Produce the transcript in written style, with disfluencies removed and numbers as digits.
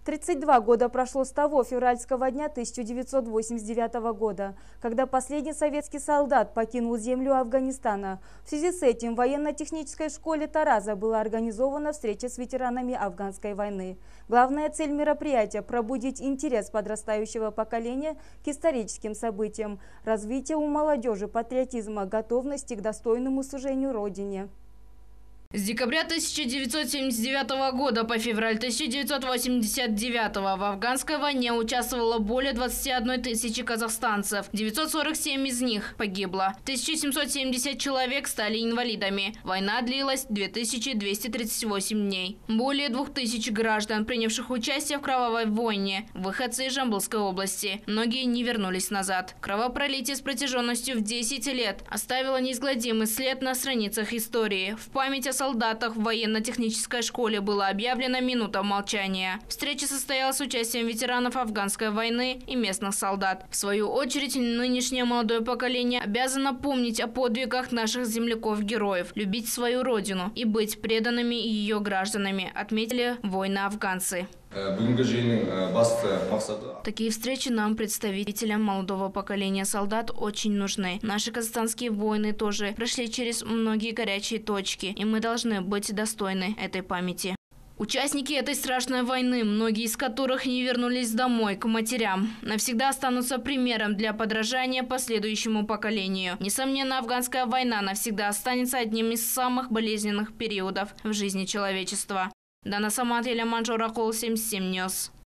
32 года прошло с того февральского дня 1989 года, когда последний советский солдат покинул землю Афганистана. В связи с этим в военно-технической школе Тараза была организована встреча с ветеранами афганской войны. Главная цель мероприятия – пробудить интерес подрастающего поколения к историческим событиям, развитие у молодежи патриотизма, готовности к достойному служению Родине. С декабря 1979 года по февраль 1989 в афганской войне участвовало более 21 тысячи казахстанцев. 947 из них погибло. 1770 человек стали инвалидами. Война длилась 2238 дней. Более 2000 граждан, принявших участие в кровавой войне, выходцы из Жамбылской области. Многие не вернулись назад. Кровопролитие с протяженностью в 10 лет оставило неизгладимый след на страницах истории. В память о солдатах в военно-технической школе была объявлена минута молчания. Встреча состоялась с участием ветеранов афганской войны и местных солдат. В свою очередь, нынешнее молодое поколение обязано помнить о подвигах наших земляков-героев, любить свою родину и быть преданными ее гражданами, отметили воины-афганцы. Такие встречи нам, представителям молодого поколения солдат, очень нужны. Наши казахстанские воины тоже прошли через многие горячие точки, и мы должны быть достойны этой памяти. Участники этой страшной войны, многие из которых не вернулись домой к матерям, навсегда останутся примером для подражания последующему поколению. Несомненно, афганская война навсегда останется одним из самых болезненных периодов в жизни человечества. Дана Самателя, Манжура Кол, 77 News.